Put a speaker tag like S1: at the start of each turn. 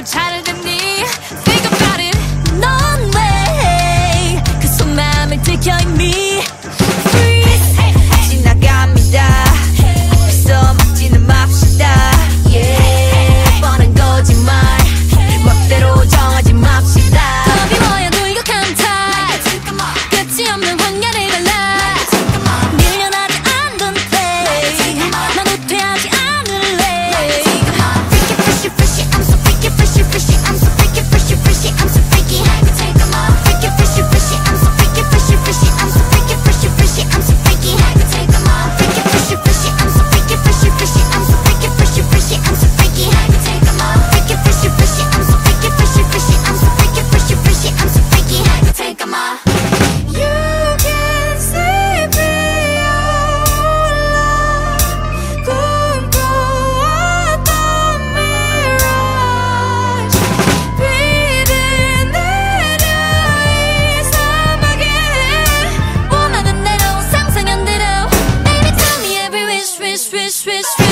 S1: 잘 됐니? Think about it. 넌 왜 그 속마음을 들켜 이미 Freeze 지나갑니다. 벌써 막지는 맙시다. Yeah 뻔한 거짓말 멋대로 정하지 맙시다. 겁이 모여 돌격한 타입 끝이 없는 황야를 갈라 밀려나지 않던 play 난 후퇴하지 않을래. Freaky fishy fishy I'm so freaky fishy fishy I'm so freaky fishy fishy I'm so freaky take them off. Freaky fishy fishy I'm so freaky fishy fishy I'm so freaky fishy fishy I'm so freaky take them off. Freaky fishy fishy I'm so freaky fishy fishy I'm so freaky fishy fishy I'm so freaky take them off. Freaky fishy fishy I'm so freaky fishy fishy I'm so freaky fishy fishy I'm so freaky take them off. You can see 비올라 꿈꿔왔던 mirage 비를 내려 이 사막에 원하는 대로 상상한 대로 Baby tell me every wish wish wish wish